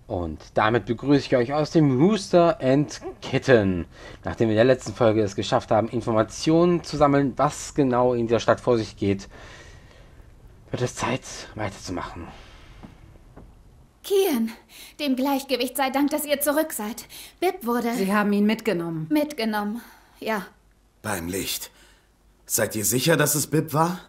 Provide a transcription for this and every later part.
Und damit begrüße ich euch aus dem Rooster and Kitten. Nachdem wir in der letzten Folge es geschafft haben, Informationen zu sammeln, was genau in der Stadt vor sich geht, wird es Zeit, weiterzumachen. Kian, dem Gleichgewicht sei Dank, dass ihr zurück seid. Bib wurde... Sie haben ihn mitgenommen. Mitgenommen, ja. Beim Licht. Seid ihr sicher, dass es Bib war?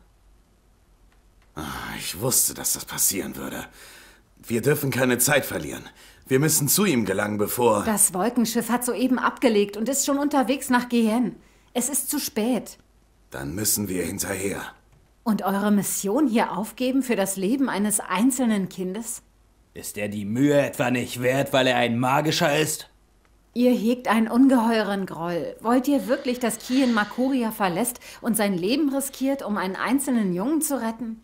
Ich wusste, dass das passieren würde. Wir dürfen keine Zeit verlieren. Wir müssen zu ihm gelangen, bevor... Das Wolkenschiff hat soeben abgelegt und ist schon unterwegs nach Gien. Es ist zu spät. Dann müssen wir hinterher. Und eure Mission hier aufgeben für das Leben eines einzelnen Kindes? Ist er die Mühe etwa nicht wert, weil er ein Magischer ist? Ihr hegt einen ungeheuren Groll. Wollt ihr wirklich, dass Kian Makuria verlässt und sein Leben riskiert, um einen einzelnen Jungen zu retten?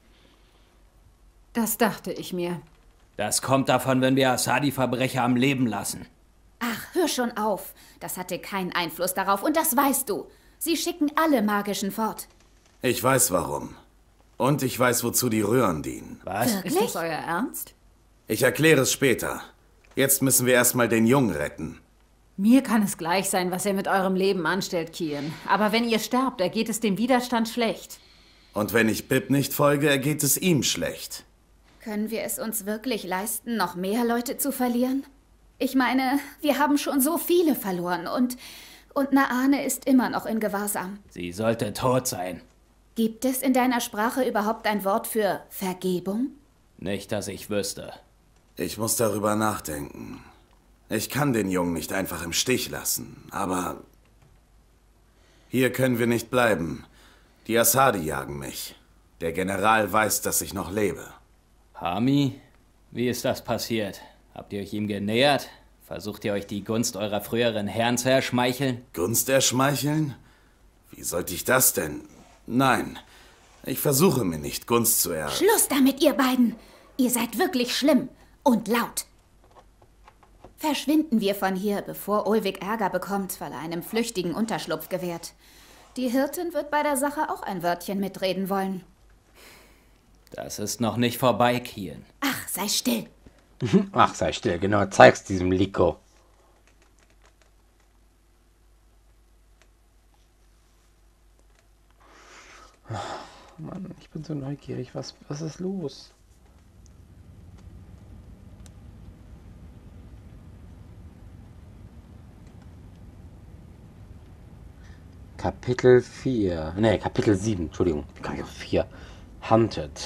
Das dachte ich mir. Das kommt davon, wenn wir Asadi-Verbrecher am Leben lassen. Ach, hör schon auf. Das hatte keinen Einfluss darauf und das weißt du. Sie schicken alle Magischen fort. Ich weiß warum. Und ich weiß, wozu die Röhren dienen. Was? Wirklich? Ist das euer Ernst? Ich erkläre es später. Jetzt müssen wir erstmal den Jungen retten. Mir kann es gleich sein, was ihr mit eurem Leben anstellt, Kian. Aber wenn ihr sterbt, ergeht es dem Widerstand schlecht. Und wenn ich Bib nicht folge, ergeht es ihm schlecht. Können wir es uns wirklich leisten, noch mehr Leute zu verlieren? Ich meine, wir haben schon so viele verloren und Naane ist immer noch in Gewahrsam. Sie sollte tot sein. Gibt es in deiner Sprache überhaupt ein Wort für Vergebung? Nicht, dass ich wüsste. Ich muss darüber nachdenken. Ich kann den Jungen nicht einfach im Stich lassen, aber... Hier können wir nicht bleiben. Die Asadi jagen mich. Der General weiß, dass ich noch lebe. Hami, wie ist das passiert? Habt ihr euch ihm genähert? Versucht ihr euch die Gunst eurer früheren Herren zu erschmeicheln? Gunst erschmeicheln? Wie sollte ich das denn? Nein, ich versuche mir nicht Gunst zu erhalten. Schluss damit, ihr beiden! Ihr seid wirklich schlimm und laut. Verschwinden wir von hier, bevor Ulvik Ärger bekommt, weil er einem Flüchtigen Unterschlupf gewährt. Die Hirtin wird bei der Sache auch ein Wörtchen mitreden wollen. Das ist noch nicht vorbei, Kian. Ach, sei still. Ach, sei still, genau, zeig's diesem Liko. Mann, ich bin so neugierig. Was ist los? Kapitel 4. Ne, Kapitel 7, Entschuldigung. Wie komme ich auf 4? Hunted.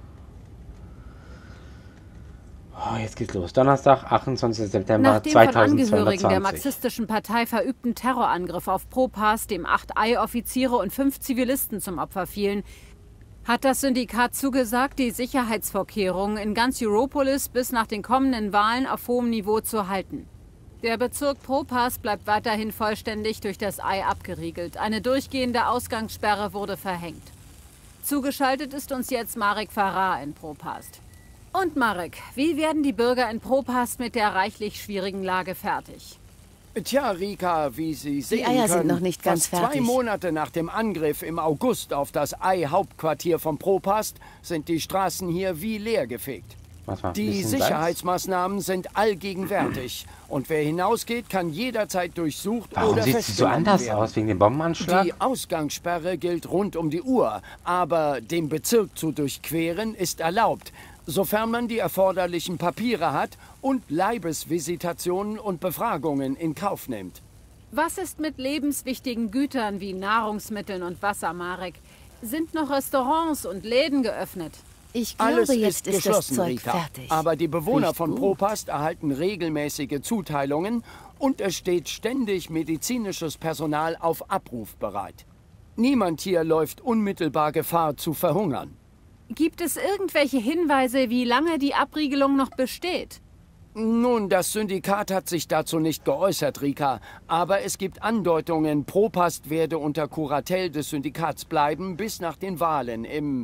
Oh, jetzt geht's los. Donnerstag, 28. September Nach dem von Angehörigen 2220. der marxistischen Partei verübten Terrorangriff auf Propas, dem 8 Ei-Offiziere und 5 Zivilisten zum Opfer fielen, hat das Syndikat zugesagt, die Sicherheitsvorkehrungen in ganz Europolis bis nach den kommenden Wahlen auf hohem Niveau zu halten. Der Bezirk Propas bleibt weiterhin vollständig durch das Ei abgeriegelt. Eine durchgehende Ausgangssperre wurde verhängt. Zugeschaltet ist uns jetzt Marek Farah in Propast. Und Marek, wie werden die Bürger in Propast mit der reichlich schwierigen Lage fertig? Tja, Rika, wie Sie sehen Eier sind können, noch nicht ganz fast 2 fertig. Monate nach dem Angriff im August auf das Ei-Hauptquartier von Propast sind die Straßen hier wie leergefegt. Die Sicherheitsmaßnahmen sind allgegenwärtig. Und wer hinausgeht, kann jederzeit durchsucht Warum oder sieht sie so festgenommen anders werden. aus? Wegen dem Bombenanschlag? Die Ausgangssperre gilt rund um die Uhr, aber den Bezirk zu durchqueren ist erlaubt, sofern man die erforderlichen Papiere hat und Leibesvisitationen und Befragungen in Kauf nimmt. Was ist mit lebenswichtigen Gütern wie Nahrungsmitteln und Wasser, Marek? Sind noch Restaurants und Läden geöffnet? Ich glaube, Alles jetzt ist das geschlossen, Zeug Rita. fertig. Aber die Bewohner Riecht von gut. Propast erhalten regelmäßige Zuteilungen und es steht ständig medizinisches Personal auf Abruf bereit. Niemand hier läuft unmittelbar Gefahr zu verhungern. Gibt es irgendwelche Hinweise, wie lange die Abriegelung noch besteht? Nun, das Syndikat hat sich dazu nicht geäußert, Rika. Aber es gibt Andeutungen, Propast werde unter Kuratel des Syndikats bleiben bis nach den Wahlen im...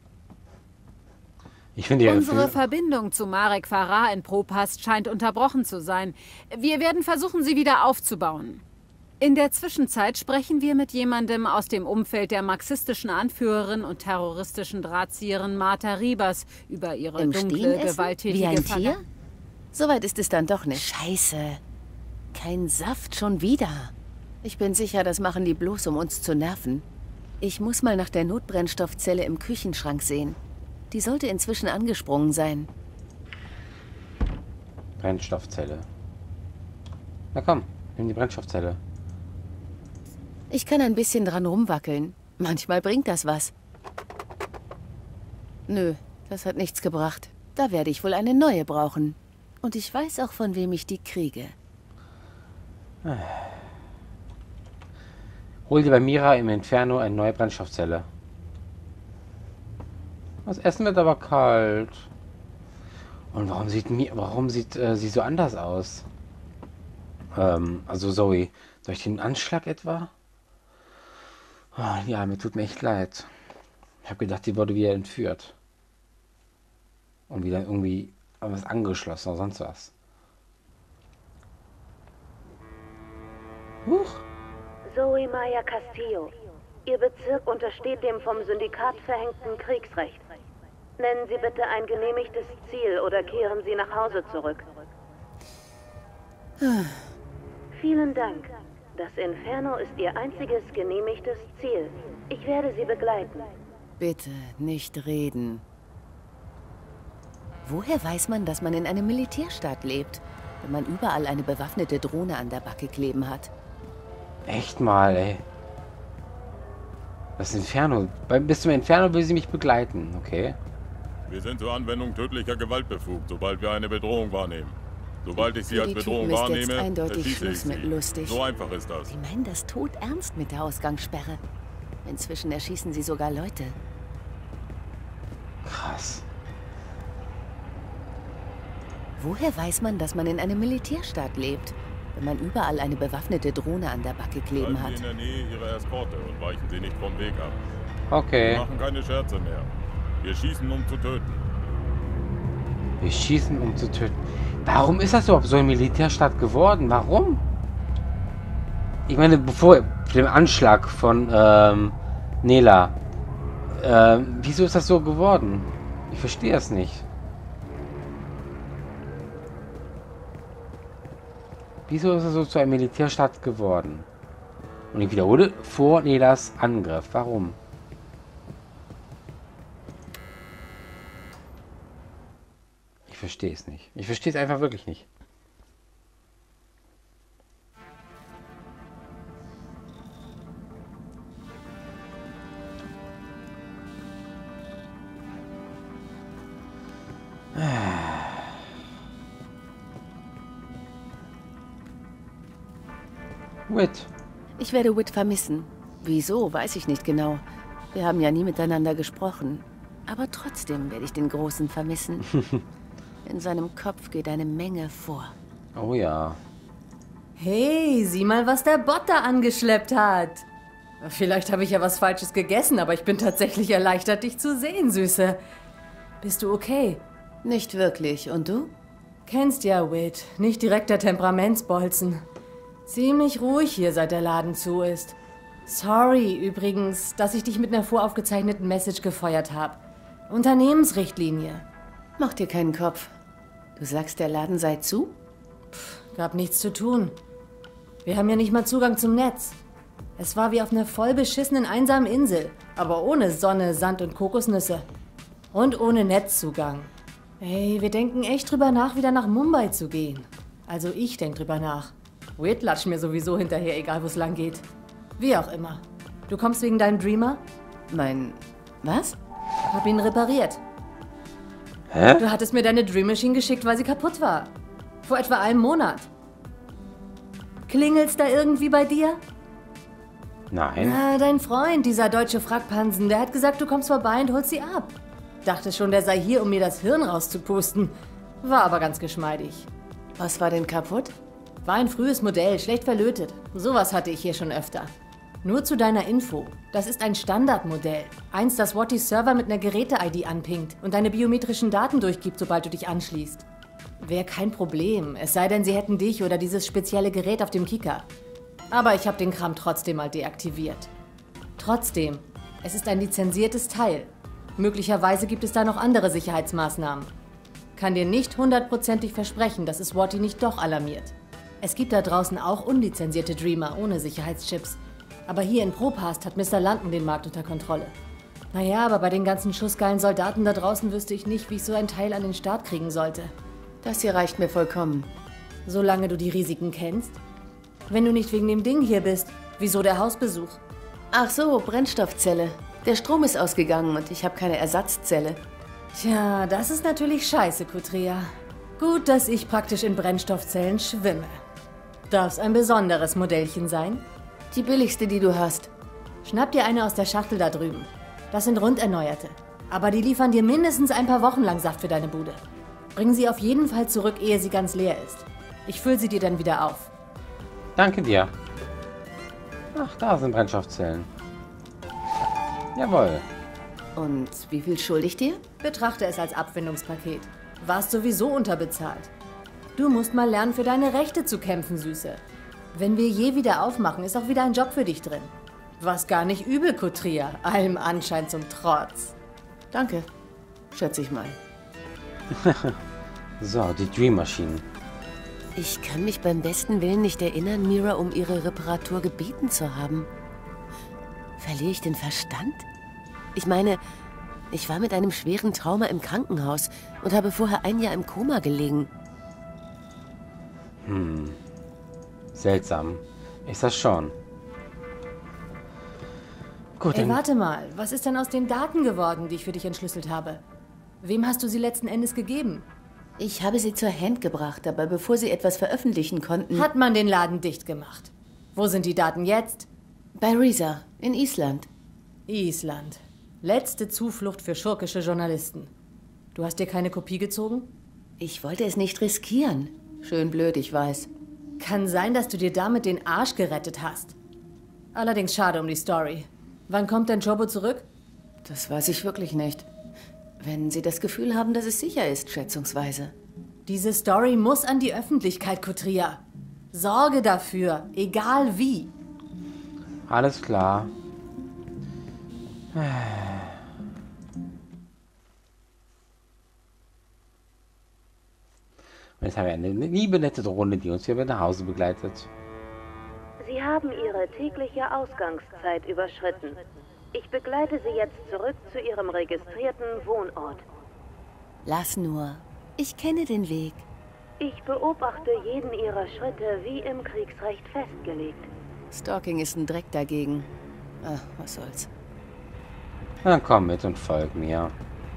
Ich finde ja Unsere Verbindung zu Marek Farah in Propast scheint unterbrochen zu sein. Wir werden versuchen, sie wieder aufzubauen. In der Zwischenzeit sprechen wir mit jemandem aus dem Umfeld der marxistischen Anführerin und terroristischen Drahtzieherin Martha Ribas über ihre Im dunkle, Stehen essen? Wie gewalttätige ein Tier? Soweit ist es dann doch nicht. Scheiße. Kein Saft schon wieder. Ich bin sicher, das machen die bloß, um uns zu nerven. Ich muss mal nach der Notbrennstoffzelle im Küchenschrank sehen. Die sollte inzwischen angesprungen sein. Brennstoffzelle. Na komm, nimm die Brennstoffzelle. Ich kann ein bisschen dran rumwackeln. Manchmal bringt das was. Nö, das hat nichts gebracht. Da werde ich wohl eine neue brauchen. Und ich weiß auch, von wem ich die kriege. Hol dir bei Mira im Inferno eine neue Brennstoffzelle. Das Essen wird aber kalt. Und warum sieht sie so anders aus? Also Zoe, durch den Anschlag etwa? Oh, ja, mir tut mir echt leid. Ich habe gedacht, die wurde wieder entführt. Und wieder irgendwie was angeschlossen oder sonst was. Huch. Zoe Maya Castillo. Ihr Bezirk untersteht dem vom Syndikat verhängten Kriegsrecht. Nennen Sie bitte ein genehmigtes Ziel oder kehren Sie nach Hause zurück. Vielen Dank. Das Inferno ist Ihr einziges genehmigtes Ziel. Ich werde Sie begleiten. Bitte nicht reden. Woher weiß man, dass man in einem Militärstaat lebt, wenn man überall eine bewaffnete Drohne an der Backe kleben hat? Echt mal, ey. Das Inferno. Bis zum Inferno will sie mich begleiten, okay? Wir sind zur Anwendung tödlicher Gewalt befugt, sobald wir eine Bedrohung wahrnehmen. Sobald ich sie als Bedrohung wahrnehme, erschieße ich sie. Lustig. So einfach ist das. Sie meinen das tot ernst mit der Ausgangssperre. Inzwischen erschießen sie sogar Leute. Krass. Woher weiß man, dass man in einem Militärstaat lebt, wenn man überall eine bewaffnete Drohne an der Backe kleben hat? Bleiben Sie in der Nähe Ihrer Eskorte und weichen Sie nicht vom Weg ab. Okay. Wir machen keine Scherze mehr. Wir schießen, um zu töten. Wir schießen, um zu töten. Warum ist das überhaupt so ein Militärstaat geworden? Warum? Ich meine, bevor dem Anschlag von Nela. Wieso ist das so geworden? Ich verstehe es nicht. Wieso ist es so zu einem Militärstaat geworden? Und ich wiederhole, vor Nelas Angriff. Warum? Ich verstehe es nicht. Ich verstehe es einfach wirklich nicht. Whit. Ich werde Whit vermissen. Wieso, weiß ich nicht genau. Wir haben ja nie miteinander gesprochen. Aber trotzdem werde ich den Großen vermissen. In seinem Kopf geht eine Menge vor. Oh ja. Hey, sieh mal, was der Bot da angeschleppt hat. Vielleicht habe ich ja was Falsches gegessen, aber ich bin tatsächlich erleichtert, dich zu sehen, Süße. Bist du okay? Nicht wirklich. Und du? Kennst ja Whit, nicht direkt der Temperamentsbolzen. Ziemlich ruhig hier, seit der Laden zu ist. Sorry übrigens, dass ich dich mit einer voraufgezeichneten Message gefeuert habe. Unternehmensrichtlinie. Mach dir keinen Kopf. Du sagst, der Laden sei zu? Gab nichts zu tun. Wir haben ja nicht mal Zugang zum Netz. Es war wie auf einer voll beschissenen, einsamen Insel. Aber ohne Sonne, Sand und Kokosnüsse. Und ohne Netzzugang. Hey, wir denken echt drüber nach, wieder nach Mumbai zu gehen. Also ich denk drüber nach. Whit latscht mir sowieso hinterher, egal wo es lang geht. Wie auch immer. Du kommst wegen deinem Dreamer? Was? Hab ihn repariert. Hä? Du hattest mir deine Dream Machine geschickt, weil sie kaputt war. Vor etwa einem Monat. Klingelt's da irgendwie bei dir? Nein. Na, dein Freund, dieser deutsche Frackpansen, der hat gesagt, du kommst vorbei und holst sie ab. Dachte schon, der sei hier, um mir das Hirn rauszupusten. War aber ganz geschmeidig. Was war denn kaputt? War ein frühes Modell, schlecht verlötet. Sowas hatte ich hier schon öfter. Nur zu deiner Info. Das ist ein Standardmodell. Eins, das Watties Server mit einer Geräte-ID anpingt und deine biometrischen Daten durchgibt, sobald du dich anschließt. Wäre kein Problem, es sei denn, sie hätten dich oder dieses spezielle Gerät auf dem Kicker. Aber ich habe den Kram trotzdem mal deaktiviert. Trotzdem, es ist ein lizenziertes Teil. Möglicherweise gibt es da noch andere Sicherheitsmaßnahmen. Kann dir nicht hundertprozentig versprechen, dass es Watty nicht doch alarmiert. Es gibt da draußen auch unlizenzierte Dreamer ohne Sicherheitschips. Aber hier in Propast hat Mr. London den Markt unter Kontrolle. Naja, aber bei den ganzen schussgeilen Soldaten da draußen wüsste ich nicht, wie ich so ein Teil an den Start kriegen sollte. Das hier reicht mir vollkommen. Solange du die Risiken kennst. Wenn du nicht wegen dem Ding hier bist, wieso der Hausbesuch? Ach so, Brennstoffzelle. Der Strom ist ausgegangen und ich habe keine Ersatzzelle. Tja, das ist natürlich scheiße, Kutria. Gut, dass ich praktisch in Brennstoffzellen schwimme. Darf's ein besonderes Modellchen sein? Die billigste, die du hast. Schnapp dir eine aus der Schachtel da drüben. Das sind runderneuerte. Aber die liefern dir mindestens ein paar Wochen lang Saft für deine Bude. Bring sie auf jeden Fall zurück, ehe sie ganz leer ist. Ich fülle sie dir dann wieder auf. Danke dir. Ach, da sind Brennstoffzellen. Jawohl. Und wie viel schulde ich dir? Betrachte es als Abfindungspaket. Warst sowieso unterbezahlt. Du musst mal lernen, für deine Rechte zu kämpfen, Süße. Wenn wir je wieder aufmachen, ist auch wieder ein Job für dich drin. Was gar nicht übel, Kutria. Allem Anschein zum Trotz. Danke. Schätze ich mal. So, die Dream Machine. Ich kann mich beim besten Willen nicht erinnern, Mira um ihre Reparatur gebeten zu haben. Verliere ich den Verstand? Ich meine, ich war mit einem schweren Trauma im Krankenhaus und habe vorher ein Jahr im Koma gelegen. Seltsam. Ist das schon. Gut, Ey, warte mal. Was ist denn aus den Daten geworden, die ich für dich entschlüsselt habe? Wem hast du sie letzten Endes gegeben? Ich habe sie zur Hand gebracht, aber bevor sie etwas veröffentlichen konnten... Hat man den Laden dicht gemacht. Wo sind die Daten jetzt? Bei Reza, in Island. Island. Letzte Zuflucht für schurkische Journalisten. Du hast dir keine Kopie gezogen? Ich wollte es nicht riskieren. Schön blöd, ich weiß. Kann sein, dass du dir damit den Arsch gerettet hast. Allerdings schade um die Story. Wann kommt denn Chobo zurück? Das weiß ich wirklich nicht. Wenn Sie das Gefühl haben, dass es sicher ist, schätzungsweise. Diese Story muss an die Öffentlichkeit, Kutria. Sorge dafür, egal wie. Alles klar. Und jetzt haben wir eine liebe, nette Drohne, die uns hier nach Hause begleitet. Sie haben Ihre tägliche Ausgangszeit überschritten. Ich begleite Sie jetzt zurück zu Ihrem registrierten Wohnort. Lass nur. Ich kenne den Weg. Ich beobachte jeden Ihrer Schritte wie im Kriegsrecht festgelegt. Stalking ist ein Dreck dagegen. Ach, was soll's. Dann komm mit und folg mir.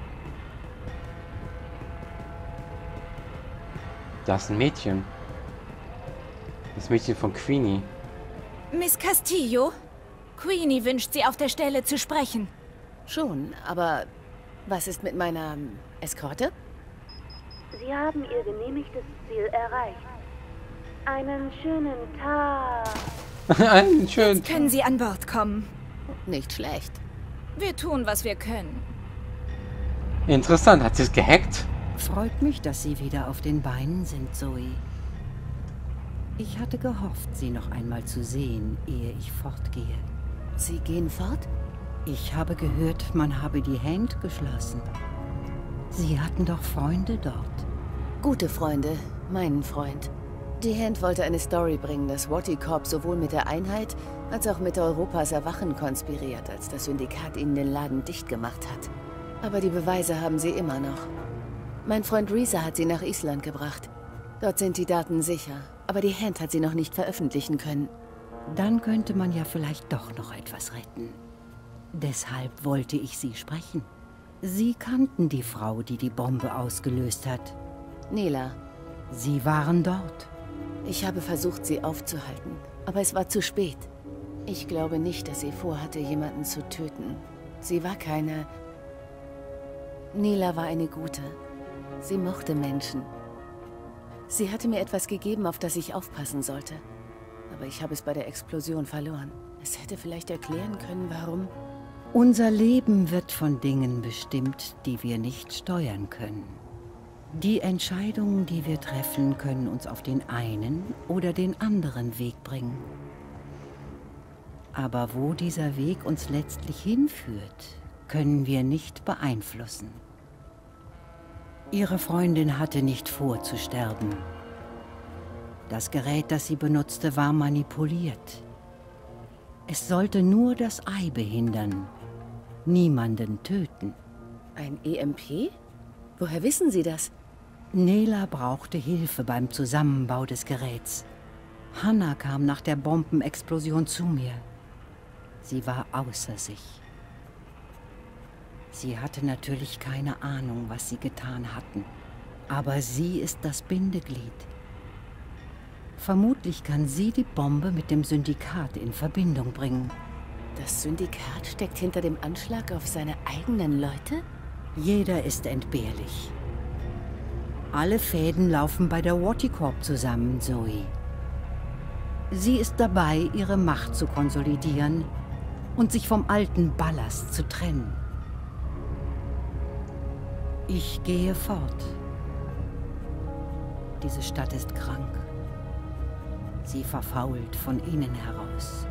Das ist ein Mädchen. Das Mädchen von Queenie. Miss Castillo? Queenie wünscht Sie auf der Stelle zu sprechen. Schon, aber was ist mit meiner Eskorte? Sie haben Ihr genehmigtes Ziel erreicht. Einen schönen Tag. Einen schönen Jetzt können Sie an Bord kommen. Nicht schlecht. Wir tun, was wir können. Interessant, hat sie es gehackt? Freut mich, dass Sie wieder auf den Beinen sind, Zoe. Ich hatte gehofft, Sie noch einmal zu sehen, ehe ich fortgehe. Sie gehen fort? Ich habe gehört, man habe die Hand geschlossen. Sie hatten doch Freunde dort. Gute Freunde, meinen Freund. Die Hand wollte eine Story bringen, dass Watty Corp sowohl mit der Einheit als auch mit Europas Erwachen konspiriert, als das Syndikat ihnen den Laden dicht gemacht hat. Aber die Beweise haben sie immer noch. Mein Freund Reza hat sie nach Island gebracht. Dort sind die Daten sicher, aber die Hand hat sie noch nicht veröffentlichen können. Dann könnte man ja vielleicht doch noch etwas retten. Deshalb wollte ich Sie sprechen. Sie kannten die Frau, die die Bombe ausgelöst hat. Nela. Sie waren dort. Ich habe versucht, sie aufzuhalten, aber es war zu spät. Ich glaube nicht, dass sie vorhatte, jemanden zu töten. Sie war keine... Nela war eine Gute. Sie mochte Menschen. Sie hatte mir etwas gegeben, auf das ich aufpassen sollte. Aber ich habe es bei der Explosion verloren. Es hätte vielleicht erklären können, warum... Unser Leben wird von Dingen bestimmt, die wir nicht steuern können. Die Entscheidungen, die wir treffen, können uns auf den einen oder den anderen Weg bringen. Aber wo dieser Weg uns letztlich hinführt, können wir nicht beeinflussen. Ihre Freundin hatte nicht vor zu sterben. Das Gerät, das sie benutzte, war manipuliert. Es sollte nur das Ei behindern, niemanden töten. Ein EMP? Woher wissen Sie das? Nela brauchte Hilfe beim Zusammenbau des Geräts. Hannah kam nach der Bombenexplosion zu mir. Sie war außer sich. Sie hatte natürlich keine Ahnung, was sie getan hatten. Aber sie ist das Bindeglied. Vermutlich kann sie die Bombe mit dem Syndikat in Verbindung bringen. Das Syndikat steckt hinter dem Anschlag auf seine eigenen Leute? Jeder ist entbehrlich. Alle Fäden laufen bei der Waticorp zusammen, Zoe. Sie ist dabei, ihre Macht zu konsolidieren und sich vom alten Ballast zu trennen. Ich gehe fort. Diese Stadt ist krank. Sie verfault von innen heraus.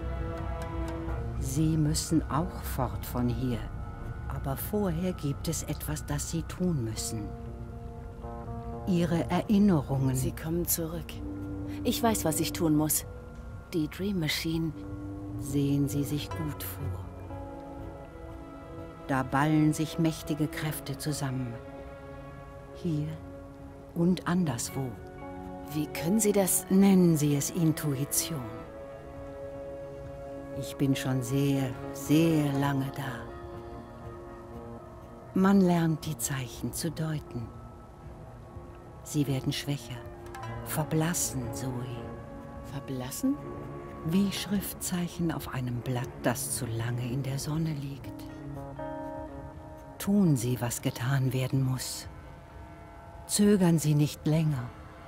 Sie müssen auch fort von hier. Aber vorher gibt es etwas, das Sie tun müssen. Ihre Erinnerungen. Sie kommen zurück. Ich weiß, was ich tun muss. Die Dream Machine. Sehen Sie sich gut vor. Da ballen sich mächtige Kräfte zusammen. Hier und anderswo. Wie können Sie das? Nennen Sie es Intuition. Ich bin schon sehr, sehr lange da. Man lernt die Zeichen zu deuten. Sie werden schwächer, verblassen, Zoe. Verblassen? Wie Schriftzeichen auf einem Blatt, das zu lange in der Sonne liegt. Tun Sie, was getan werden muss. Zögern Sie nicht länger.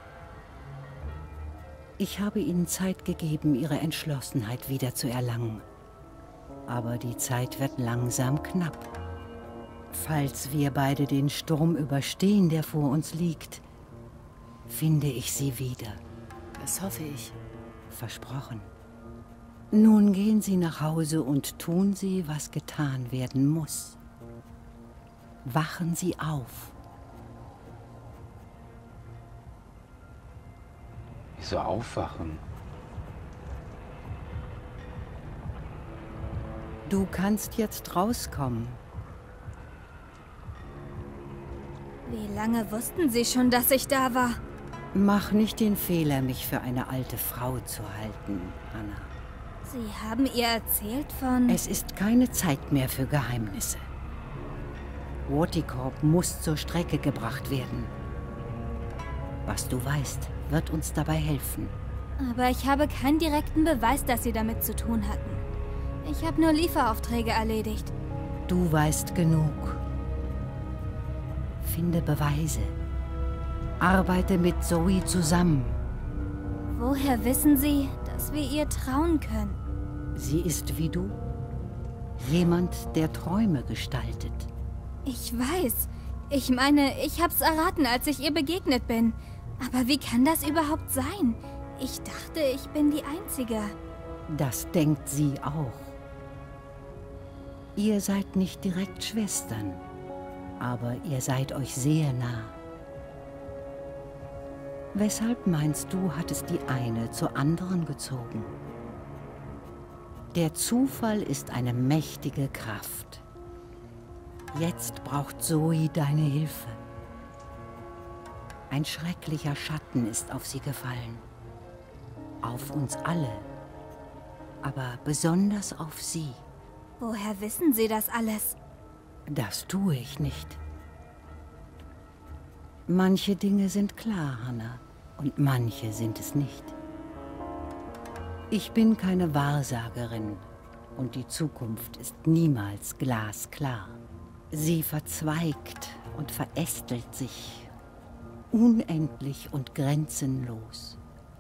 Ich habe Ihnen Zeit gegeben, Ihre Entschlossenheit wieder zu erlangen. Aber die Zeit wird langsam knapp. Falls wir beide den Sturm überstehen, der vor uns liegt, finde ich Sie wieder. Das hoffe ich. Versprochen. Nun gehen Sie nach Hause und tun Sie, was getan werden muss. Wachen Sie auf. Wieso aufwachen? Du kannst jetzt rauskommen. Wie lange wussten Sie schon, dass ich da war? Mach nicht den Fehler, mich für eine alte Frau zu halten, Anna. Sie haben ihr erzählt von... Es ist keine Zeit mehr für Geheimnisse. Waticorp muss zur Strecke gebracht werden. Was du weißt, wird uns dabei helfen. Aber ich habe keinen direkten Beweis, dass Sie damit zu tun hatten. Ich habe nur Lieferaufträge erledigt. Du weißt genug. Finde Beweise. Arbeite mit Zoe zusammen. Woher wissen Sie, dass wir ihr trauen können? Sie ist wie du. Jemand, der Träume gestaltet. Ich weiß. Ich meine, ich hab's erraten, als ich ihr begegnet bin. Aber wie kann das überhaupt sein? Ich dachte, ich bin die Einzige. Das denkt sie auch. Ihr seid nicht direkt Schwestern, aber ihr seid euch sehr nah. Weshalb meinst du, hat es die eine zur anderen gezogen? Der Zufall ist eine mächtige Kraft. Jetzt braucht Zoe deine Hilfe. Ein schrecklicher Schatten ist auf sie gefallen. Auf uns alle. Aber besonders auf sie. Woher wissen Sie das alles? Das tue ich nicht. Manche Dinge sind klar, Hannah, und manche sind es nicht. Ich bin keine Wahrsagerin und die Zukunft ist niemals glasklar. Sie verzweigt und verästelt sich, unendlich und grenzenlos.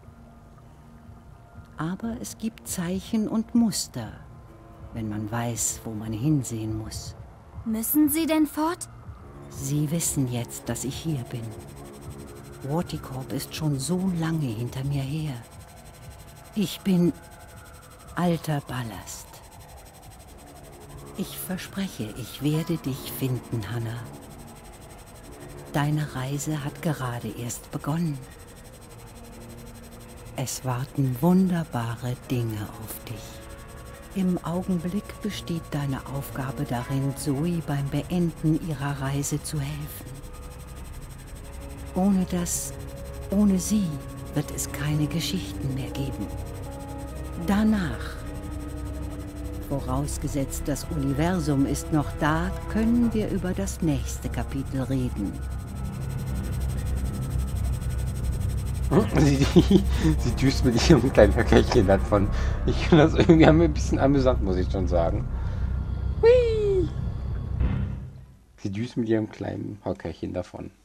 Aber es gibt Zeichen und Muster, wenn man weiß, wo man hinsehen muss. Müssen Sie denn fort? Sie wissen jetzt, dass ich hier bin. Waticorp ist schon so lange hinter mir her. Ich bin alter Ballast. Ich verspreche, ich werde dich finden, Hannah. Deine Reise hat gerade erst begonnen. Es warten wunderbare Dinge auf dich. Im Augenblick besteht deine Aufgabe darin, Zoe beim Beenden ihrer Reise zu helfen. Ohne sie wird es keine Geschichten mehr geben. Danach, vorausgesetzt das Universum ist noch da, können wir über das nächste Kapitel reden. Sie düst mit ihrem kleinen Höckerchen davon. Ich finde das irgendwie ein bisschen amüsant, muss ich schon sagen. Hui! Sie düst mit ihrem kleinen Höckerchen davon.